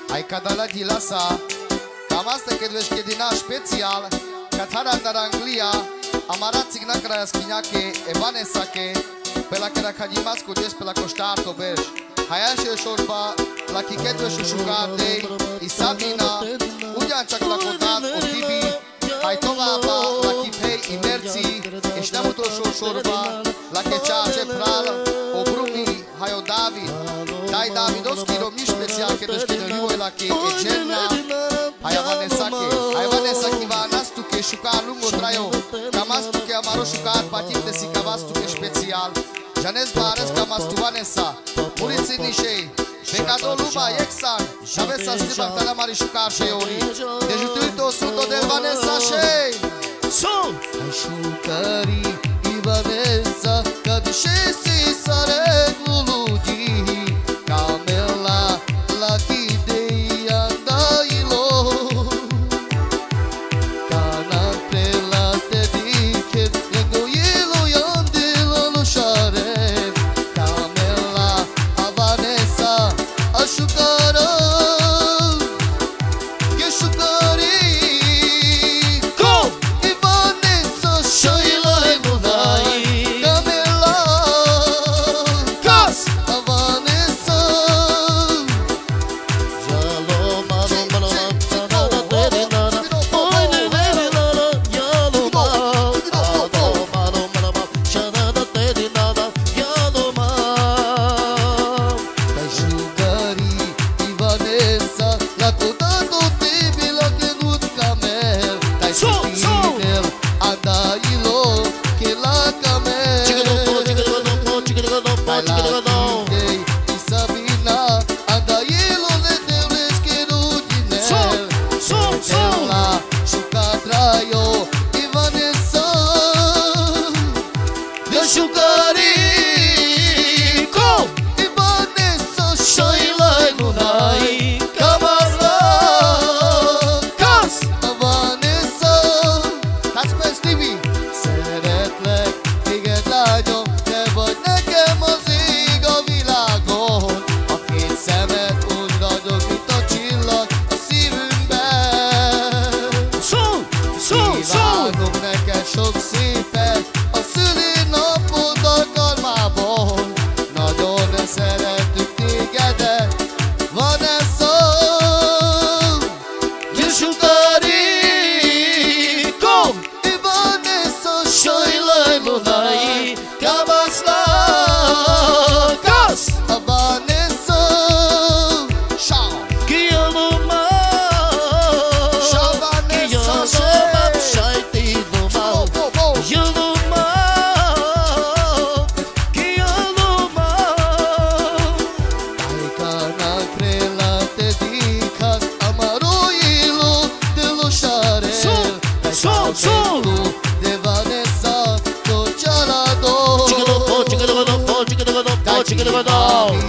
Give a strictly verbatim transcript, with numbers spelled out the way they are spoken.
Ai kadala dilasa, cam asta că vezi că din special, Katara dar Anglia, amara cigna kraja skinjake, Evanesake, pe la care kadimas cu des pe la coștar tobeș. Haia și șorba, la chiket ve șușucate, Isabina, udian cak la cotat, Otibi, hai tova ba, la chipei imerții, ești neamutul șorba, la checea cepral, Obrumi, hai o David, dai Davidovski romni special, că vezi că ne livoi la che, Egerna, hai Avanesake, hai Avanesake va nastu che șucar lungo traio, camastu che amaro șucar patim de si cavastu che special. Janez Bares Kamastu Vanessa, Muriți Nișei, Pecado Luma, Exan, Șaveți să stribam tala mari șucar și ori. Deci uite o sută de Vanessa șei. Son! Hai șucari, i Vanessa, ca dișesi sare gluludi, camela la chidei andailo, cana trela te dice, lengoielo yandelo lo share. Chicken